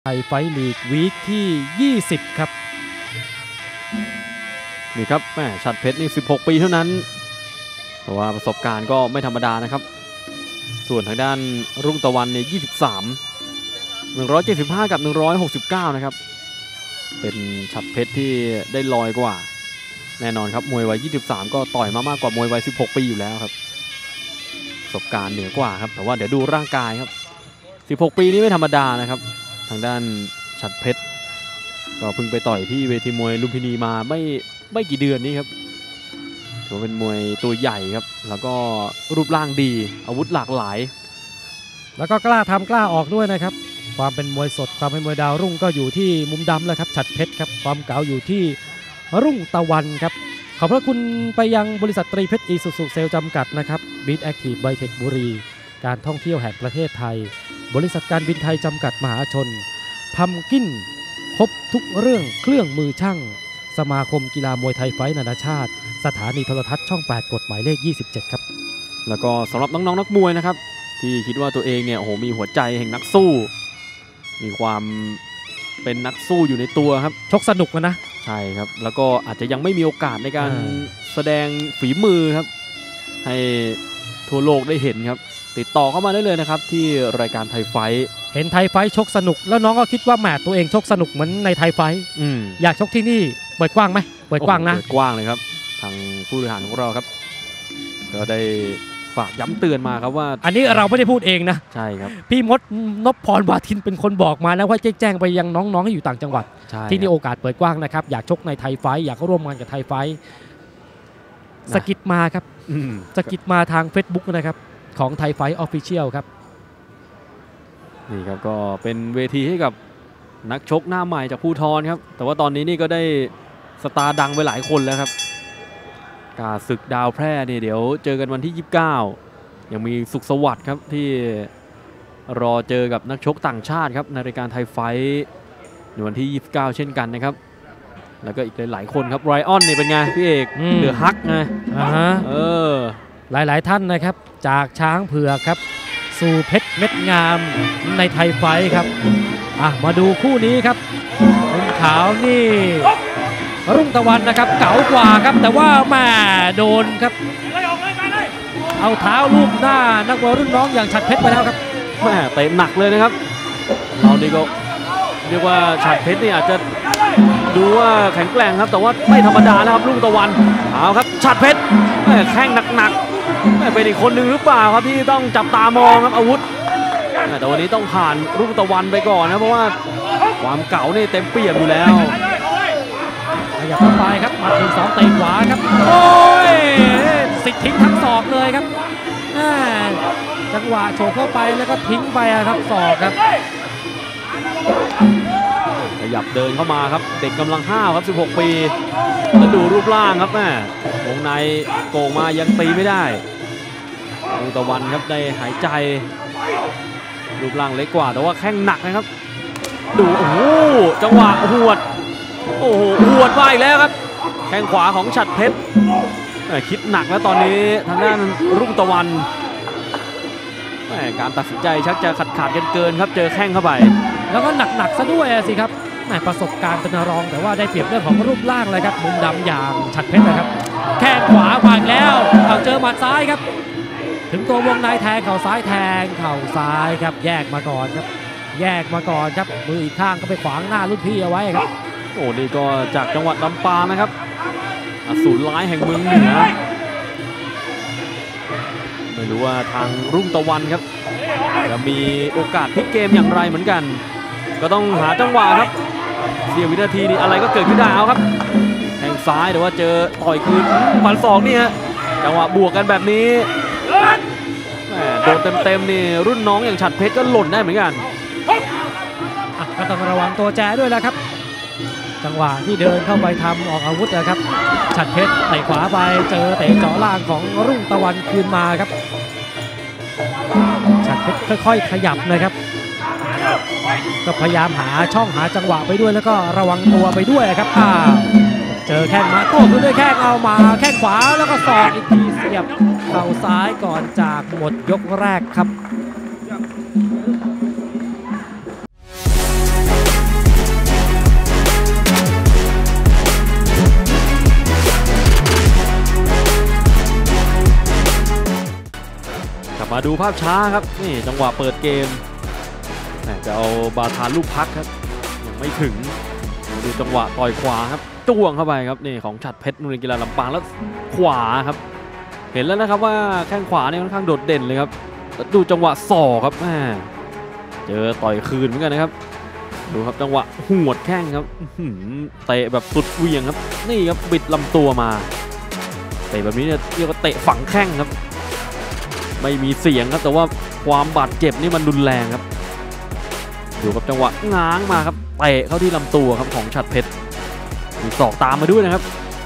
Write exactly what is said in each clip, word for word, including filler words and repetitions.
ไทยไฟท์ลีกวีคที่ยี่สิบครับนี่ครับแม่ฉัตรเพชรนี่สิบหกปีเท่านั้นแต่ว่าประสบการณ์ก็ไม่ธรรมดานะครับส่วนทางด้านรุ่งตะวันเนี่ยยี่สิบสาม หนึ่งร้อยเจ็ดสิบห้ากับหนึ่งร้อยหกสิบเก้านะครับเป็นฉัตรเพชรที่ได้ลอยกว่าแน่นอนครับมวยวัยยี่สิบสามก็ต่อยมามากกว่ามวยวัยสิบหกปีอยู่แล้วครับประสบการณ์เหนือกว่าครับแต่ว่าเดี๋ยวดูร่างกายครับสิบหกปีนี้ไม่ธรรมดานะครับทางด้านฉัตรเพชรก็เพิ่งไปต่อยที่เวทีมวยลุมพินีมาไม่ไม่กี่เดือนนี้ครับถือว่าเป็นมวยตัวใหญ่ครับแล้วก็รูปร่างดีอาวุธหลากหลายแล้วก็กล้าทำกล้าออกด้วยนะครับความเป็นมวยสดความเป็นมวยดาวรุ่งก็อยู่ที่มุมดำแล้วครับฉัตรเพชรครับความเก๋าอยู่ที่รุ่งตะวันครับขอบพระคุณไปยังบริษัทตรีเพชรอีซูซูเซลจำกัดนะครับบีทแอคทีฟไบเทคบุรีการท่องเที่ยวแห่งประเทศไทยบริษัทการบินไทยจำกัดมหาชนพัมกินครบทุกเรื่องเครื่องมือช่างสมาคมกีฬามวยไทยไฟท์นานาชาติสถานีโทรทัศน์ช่องแปดกฎหมายเลขยี่สิบเจ็ดครับแล้วก็สำหรับน้องๆ นักมวยนะครับที่คิดว่าตัวเองเนี่ยโอ้โหมีหัวใจแห่งนักสู้มีความเป็นนักสู้อยู่ในตัวครับชกสนุกนะใช่ครับแล้วก็อาจจะยังไม่มีโอกาสในการแสดงฝีมือครับให้ทั่วโลกได้เห็นครับติดต่อเข้ามาได้เลยนะครับที่รายการไทยไฟท์เห็นไทยไฟท์ชกสนุกแล้วน้องก็คิดว่าแหมตัวเองชกสนุกเหมือนในไทยไฟท์อยากชกที่นี่เปิดกว้างไหมเปิดกว้างนะเปิดกว้างเลยครับทางผู้บริหารของเราครับก็ได้ฝากย้ำเตือนมาครับว่าอันนี้เราไม่ได้พูดเองนะใช่ครับพี่มดนพพรวาทินเป็นคนบอกมาแล้วว่าแจ้งไปยังน้องๆที่อยู่ต่างจังหวัดที่นี่โอกาสเปิดกว้างนะครับอยากชกในไทยไฟท์อยากร่วมงานกับไทยไฟท์สกิดมาครับสกิดมาทาง Facebook นะครับของไทยไฟท์ออฟฟิเชียลครับนี่ครับก็เป็นเวทีให้กับนักชกหน้าใหม่จากภูทรครับแต่ว่าตอนนี้นี่ก็ได้สตาร์ดังไปหลายคนแล้วครับกาศึกดาวแพร่นี่เดี๋ยวเจอกันวันที่ยี่สิบเก้ายังมีสุขสวัสดิ์ครับที่รอเจอกับนักชกต่างชาติครับในรายการไทยไฟท์ในวันที่ยี่สิบเก้าเช่นกันนะครับแล้วก็อีกหลายๆคนครับไรออนนี่เป็นไงพี่เอกเดือฮักไงอ่าฮะเออหลายๆท่านนะครับจากช้างเผือกครับสู่เพชรเม็ดงามในไทยไฟท์ครับอ่ะมาดูคู่นี้ครับมุมขาวนี่รุ่งตะวันนะครับเก๋ากว่าครับแต่ว่าแม่โดนครับเอาเท้าลูบหน้านักมวยรุ่นน้องอย่างฉัตรเพชรไปแล้วครับแม่เตะหนักเลยนะครับเราดีก็เรียกว่าฉัตรเพชรนี่อาจจะดูว่าแข็งแกร่งครับแต่ว่าไม่ธรรมดานะครับรุ่งตะวันเอาครับฉัตรเพชรแม่แข้งหนักๆแม่เป็นอีกคนหนึ่งหรือเปล่าครับที่ต้องจับตามองครับอาวุธแต่วันนี้ต้องผ่านรุ่งตะวันไปก่อนนะเพราะว่าความเก่านี่เต็มเปี่ยมอยู่แล้วขยับเข้าไปครับมาถึงสองเตะขวาครับโอ้ยสิทธิ์ทิ้งทั้งศอกเลยครับจังหวะโฉบเข้าไปแล้วก็ทิ้งไปครับศอกครับขยับเดินเข้ามาครับเด็กกำลังห้าวครับสิบหกปีแล้วดูรูปร่างครับแม่วงในโก่งมายังตีไม่ได้รุ่งตะวันครับได้หายใจรูปร่างเล็กกว่าแต่ว่าแข้งหนักนะครับดูโอ้โหจังหวะหวดโอ้โหหวดมาอีกแล้วครับแข้งขวาของฉัตรเพชรคิดหนักแล้วตอนนี้ทางด้านรุ่งตะวันการตัดสินใจชักจะขัดขาดกันเกินครับเจอแข้งเข้าไปแล้วก็หนักๆซะด้วยสิครับประสบการณ์เป็นรองแต่ว่าได้เปรียบเรื่องของรูปร่างเลยครับมุมดำอย่างฉัตรเพชรนะครับแข้งขวาผ่านแล้วเอาเจอหมัดซ้ายครับถึงตัววงในแทงเข่าซ้ายแทงเข่าซ้ายครับแยกมาก่อนครับแยกมาก่อนครับมืออีกข้างก็ไปขวางหน้ารุ่นพี่เอาไว้ครับโอ้นี่ก็จากจังหวัดลำปางนะครับอสูรร้ายแห่งเมืองเหนือไม่รู้ว่าทางรุ่งตะวันครับจะมีโอกาสพลิกเกมอย่างไรเหมือนกันก็ต้องหาจังหวะครับเสี้ยววินาทีนี้อะไรก็เกิดขึ้นได้เอาครับแทงซ้ายแต่ว่าเจอต่อยคืนฟันศอกนี่ฮะจังหวะบวกกันแบบนี้โดนเต็มๆนี่รุ่นน้องอย่างฉัตรเพชรก็หล่นได้เหมือนกันก็ต้องระวังตัวแจด้วยแล้วครับจังหวะที่เดินเข้าไปทำออกอาวุธนะครับฉัตรเพชรเตะขวาไปเจอเตะเจาะล่างของรุ่งตะวันคืนมาครับฉัตรเพชรค่อยๆขยับนะครับก็พยายามหาช่องหาจังหวะไปด้วยแล้วก็ระวังตัวไปด้วยครับอ่าเจอแข้งมาโต้คืนด้วยแข้งเอามาแข้งขวาแล้วก็ศอกอีกทีเสียบเข่าซ้ายก่อนจากหมดยกแรกครับดูภาพช้าครับนี่จังหวะเปิดเกมจะเอาบาทานลูกพักครับยังไม่ถึงดูจังหวะต่อยขวาครับจ้วงเข้าไปครับนี่ของฉัตรเพชรโรงเรียนกีฬาลำปางแล้วขวาครับเห็นแล้วนะครับว่าแข้งขวาเนี่ยค่อนข้างโดดเด่นเลยครับดูจังหวะศอกครับแม่เจอต่อยคืนเหมือนกันนะครับดูครับจังหวะหวดแข้งครับเตะแบบสุดเวียงครับนี่ครับบิดลำตัวมาเตะแบบนี้เนี่ยเรียกว่าเตะฝังแข้งครับไม่มีเสียงครับแต่ว่าความบาดเจ็บนี่มันรุนแรงครับดูครับจังหวะง้างมาครับเตะเข้าที่ลำตัวครับของฉัตรเพชรมีศอกตามมาด้วยนะครับ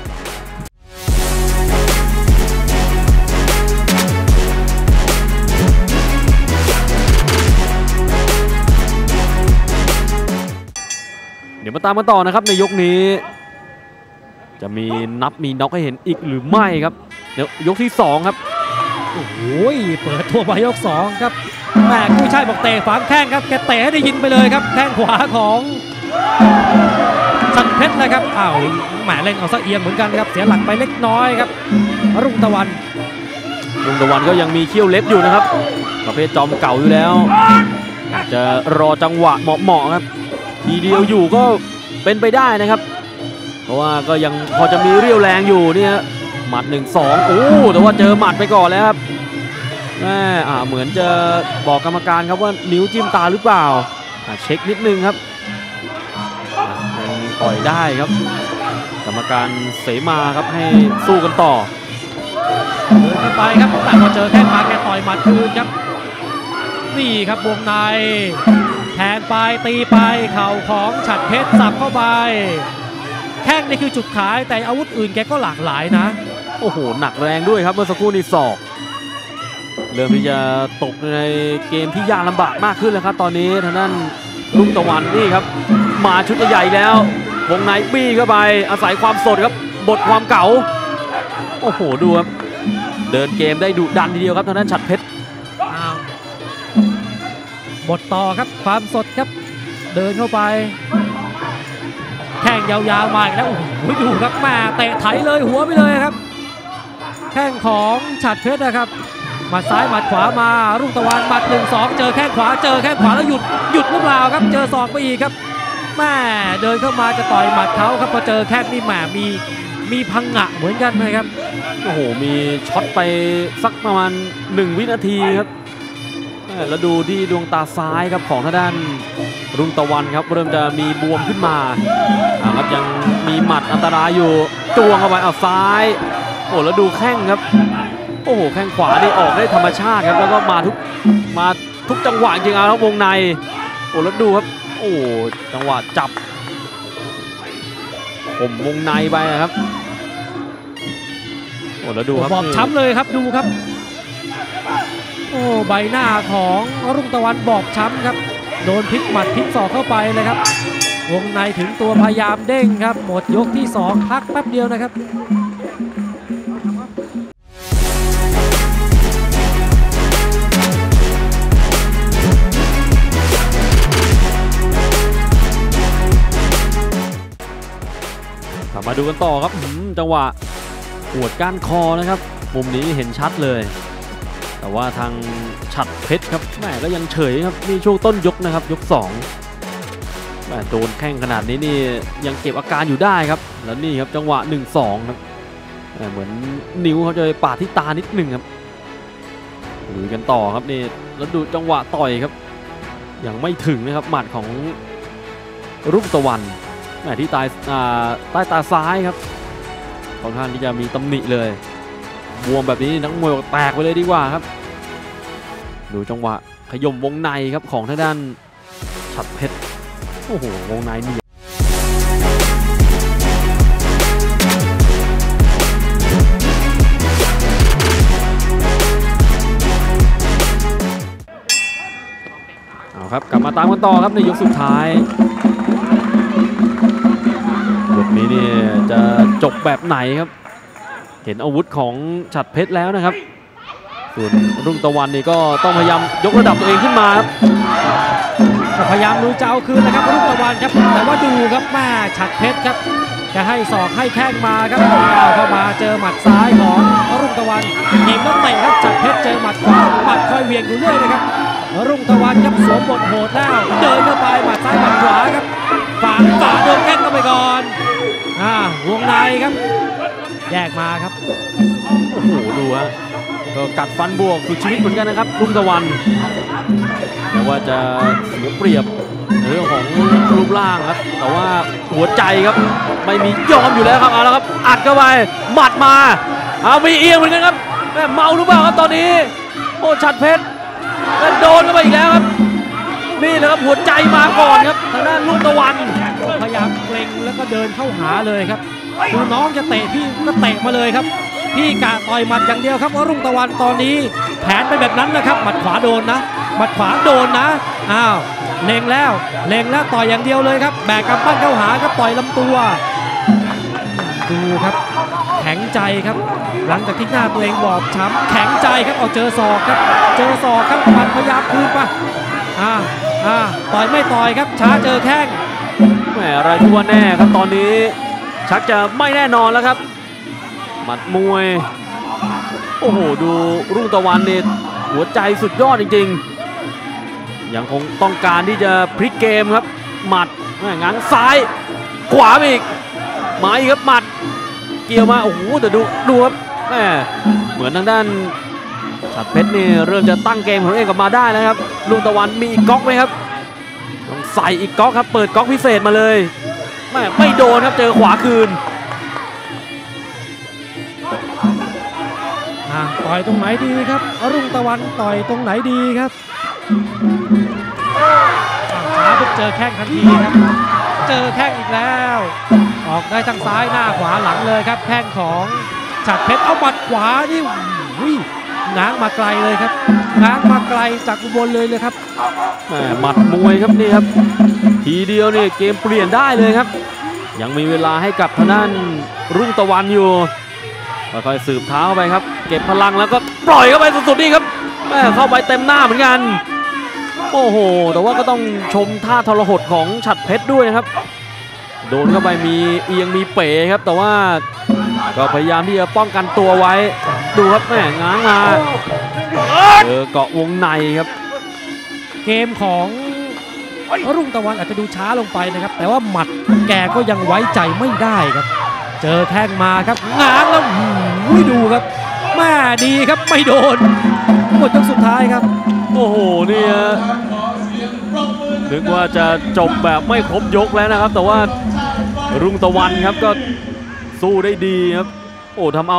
เดี๋ยวมาตามกันต่อนะครับในยกนี้จะมีนับมีน็อกให้เห็นอีกหรือไม่ครับเดี๋ยวยกที่สองครับโอ้โหเปิดตัวมายกสองครับแม่กู้ชายบอกเตะฝังแข้งครับแกเตะให้ได้ยินไปเลยครับแข้งขวาของฉัตรเพชรนะครับอ้าวแหมเล่นเอาซะเอียงเหมือนกันครับเสียหลักไปเล็กน้อยครับรุ่งตะวันรุ่งตะวันก็ยังมีเขี้ยวเล็บอยู่นะครับประเภทจอมเก่าอยู่แล้วอาจจะรอจังหวะเหมาะๆครับทีเดียวอยู่ก็เป็นไปได้นะครับเพราะว่าก็ยังพอจะมีเรี่ยวแรงอยู่เนี่ยหมัดหนึ่งสองโอ้แต่ว่าเจอหมัดไปก่อนแล้วครับแม่อ่าเหมือนจะบอกกรรมการครับว่านิ้วจิ้มตาหรือเปล่าเช็คนิดนึงครับยังปล่อยได้ครับกรรมการเสมาครับให้สู้กันต่อเดินไปครับแต่พอเจอแข้งมาแกต่อยหมัดคืนครับนี่ครับวงในแทงไปตีไปเข่าของฉัตรเพชรสับเข้าไปแข้งนี่คือจุดขายแต่อาวุธอื่นแกก็หลากหลายนะโอ้โหหนักแรงด้วยครับเมื่อสักครู่นี้ศอกเริ่มที่จะตกในเกมที่ยากลำบากมากขึ้นแล้วครับตอนนี้ทางด้านรุ่งตะวันนี่ครับมาชุดใหญ่แล้ววงในบี้เข้าไปอาศัยความสดครับบทความเก่าโอ้โหดูครับเดินเกมได้ดุดันทีเดียวครับทางด้านฉัตรเพชรบทต่อครับความสดครับเดินเข้าไปแข้งยาวๆมาอีกแล้วโอ้โหดูครับแม่เตะไถเลยหัวไปเลยครับแข้งของฉัตรเพชรนะครับหมัดซ้ายหมัดขวามารุ่งตะวันหมัดหนึ่งสองเจอแข้งขวาเจอแข้งขวาแล้วหยุดหยุดหรือเปล่าครับเจอศอกไปอีกครับแม่เดินเข้ามาจะต่อยหมัดเขาครับพอเจอแข้งนี่แหมมีมีพังงะเหมือนกันนะครับโอ้โหมีช็อตไปสักประมาณหนึ่งวินาทีครับแล้วดูที่ดวงตาซ้ายครับของทางด้านรุ่งตะวันครับเริ่มจะมีบวมขึ้นมาครับยังมีหมัดอันตรายอยู่จวงเข้าไปเอาซ้ายโอ้แล้วดูแข้งครับโอ้โหแข้งขวานี่ออกได้ธรรมชาติครับแล้วก็มาทุกมาทุกจังหวะจริงๆครับวงในโอ้แล้วดูครับโอ้จังหวะจับผมวงในไปครับโอ้แล้วดูครับบอบช้ำเลยครับดูครับโอ้ใบหน้าของรุ่งตะวันบอบช้ำครับโดนพลิกหมัดพลิกศอกเข้าไปเลยครับวงในถึงตัวพยายามเด้งครับหมดยกที่สองพักแป๊บเดียวนะครับมาดูกันต่อครับจังหวะปวดก้านคอนะครับมุมนี้เห็นชัดเลยแต่ว่าทางฉัตรเพชรครับแม่ก็ยังเฉยครับนี่ช่วงต้นยกนะครับยกสองแม่โดนแข้งขนาดนี้นี่ยังเก็บอาการอยู่ได้ครับแล้วนี่ครับจังหวะ หนึ่งสอง ครับเหมือนนิ้วเขาจะปาดที่ตานิดหนึ่งครับดูกันต่อครับนี่แล้วดูจังหวะต่อยครับยังไม่ถึงนะครับหมัดของรุ่งตะวันที่ใต้ใต้ตาซ้ายครับค่อนข้างที่จะมีตำหนิเลยบวมแบบนี้นักมวยแตกไปเลยดีกว่าครับดูจังหวะขย่มวงในครับของทางด้านฉัตรเพชรโอ้โหวงในนี่เอาครับกลับมาตามกันต่อครับในยกสุดท้ายยกนี้นี่จะจบแบบไหนครับเห็นอาวุธของฉัตรเพชรแล้วนะครับส่วนรุ่งตะวันนี่ก็ต้องพยายามยกระดับตัวเองขึ้นมาครับพยายามลุยจะเอาคืนนะครับรุ่งตะวันครับแต่ว่าดูครับแม่ฉัตรเพชรครับจะให้ศอกให้แข้งมาครับเอาเข้ามาเจอหมัดซ้ายของรุ่งตะวันยิงแล้วเตะครับฉัตรเพชรเจอหมัดขวาหมัดคอยเหวี่ยงอยู่เรื่อยนะครับรุ่งตะวันครับสวมบทโหดแล้วเดินเข้าไปหมัดซ้ายหมัดขวาครับฝ่าฝ่าโดนแข้งเข้าไปก่อนอ่าวงในครับแยกมาครับโอ้โหดูฮะก็กัดฟันบวกสุดชีวิตเหมือนกันนะครับรุ่งตะวันแต่ว่าจะเสียเปรียบในเรื่องของรูปร่างครับแต่ว่าหัวใจครับไม่มียอมอยู่แล้วครับเอาละครับอัดเข้าไปหมัดมาเอามีเอียงเหมือนกันครับแม่เมาหรือเปล่าครับตอนนี้โอ้ฉัตรเพชรโดนเข้าไปอีกแล้วครับนี่แหละครับหัวใจมาก่อนครับทางด้านรุ่งตะวันพยายามเกรงแล้วก็เดินเข้าหาเลยครับดูน้องจะเตะพี่ก็เตะมาเลยครับพี่กะต่อยหมัดอย่างเดียวครับว่ารุ่งตะวันตอนนี้แผนเป็นแบบนั้นนะครับหมัดขวาโดนนะหมัดขวาโดนนะอ้าวเล็งแล้วเล็งแล้วต่อยอย่างเดียวเลยครับแบกกำปั้นเข้าหาครับต่อยลำตัวดูครับแข็งใจครับหลังจากที่หน้าตัวเองบอบช้ำแข็งใจครับเอาเจอศอกครับเจอศอกครับหมัดพยายามคืนไปอ่าอ่าต่อยไม่ต่อยครับช้าเจอแข้งแหมอะไรที่ว่าแน่ครับตอนนี้ชักจะไม่แน่นอนแล้วครับหมัดมวยโอ้โหดูรุ่งตะวันเนี่ยหัวใจสุดยอดจริงๆยังคงต้องการที่จะพลิกเกมครับหมัดง้างซ้ายขวาอีกมาอีกครับหมัดเกี่ยวมาโอ้โหแต่ดูดูครับแหมเหมือนทางด้านฉัตรเพชรนี่เริ่มจะตั้งเกมของตัวเองกลับมาได้แล้วครับรุ่งตะวันมีอีกก๊อกไหมครับต้องใส่อีกก๊อกครับเปิดก๊อกพิเศษมาเลยไม่ไม่โดนครับเจอขวาคืนต่อยตรงไหนดีครับรุ่งตะวันต่อยตรงไหนดีครับช้าปุ๊บเจอแข้งทันทีครับเจอแข้งอีกแล้วออกได้ทั้งซ้ายหน้าขวาหลังเลยครับแข้งของฉัตรเพชรเอาหมัดขวานี่วิ่งง้างมาไกลเลยครับง้างมาไกลจากอุบลเลยเลยครับหมัดมวยครับนี่ครับทีเดียวนี่เกมเปลี่ยนได้เลยครับยังมีเวลาให้กับทางด้านรุ่งตะวันอยู่ค่อยๆสืบเท้าไปครับเก็บพลังแล้วก็ปล่อยเข้าไปสุดๆนี่ครับเข้าไปเต็มหน้าเหมือนกันโอ้โหแต่ว่าก็ต้องชมท่าทรหดของฉัตรเพชรด้วยนะครับโดนเข้าไปมีเอียงมีเป๋ครับแต่ว่าก็พยายามที่จะป้องกันตัวไว้ดูครับแม่ง้างมาเจอเกาะวงในครับเกมของรุ่งตะวันอาจจะดูช้าลงไปนะครับแต่ว่าหมัดแกก็ยังไว้ใจไม่ได้ครับเจอแข้งมาครับง้างแล้วหูดูครับแม่ดีครับไม่โดนหมดยกสุดท้ายครับโอ้โหนี่นึกว่าจะจบแบบไม่ครบยกแล้วนะครับแต่ว่ารุ่งตะวันครับก็สู้ได้ดีครับโอ้ทำเอา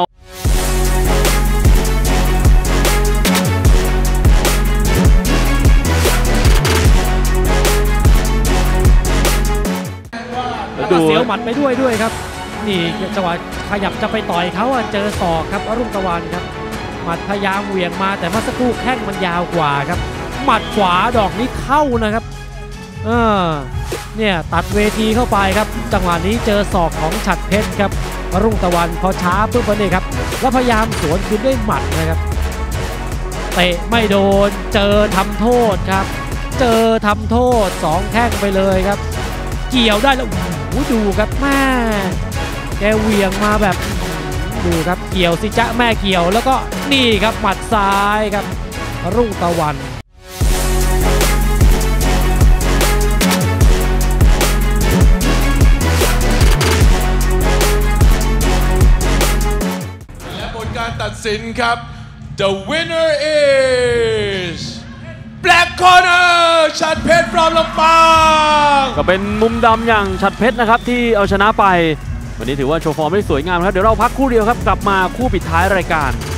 ดูเสียวหมัดไปด้วยด้วยครับนี่จังหวะขยับจะไปต่อยเขาเจอศอกครับรุ่งตะวันครับหมัดพยายามเหวี่ยงมาแต่เมื่อสักครู่แข้งมันยาวกว่าครับหมัดขวาดอกนี้เข้านะครับเออเนี่ยตัดเวทีเข้าไปครับจังหวะนี้เจอศอกของฉัตรเพชรครับรุ่งตะวันพอช้าปุ๊บนี่ครับแล้วพยายามสวนคืนด้วยหมัดนะครับเตะไม่โดนเจอทำโทษครับเจอทำโทษสองแข้งไปเลยครับเกี่ยวได้แล้วดูครับแม่แกเหวี่ยงมาแบบดูครับเกี่ยวสิจ๊ะแม่เกี่ยวแล้วก็นี่ครับหมัดซ้ายครับรุ่งตะวันและผลการตัดสินครับ The winner is Black Corner ฉัตรเพชร from ลำปางก็เป็นมุมดำอย่างฉัตรเพชรนะครับที่เอาชนะไปวันนี้ถือว่าโชว์ฟอร์มได้สวยงามครับเดี๋ยวเราพักคู่เดียวครับกลับมาคู่ปิดท้ายรายการ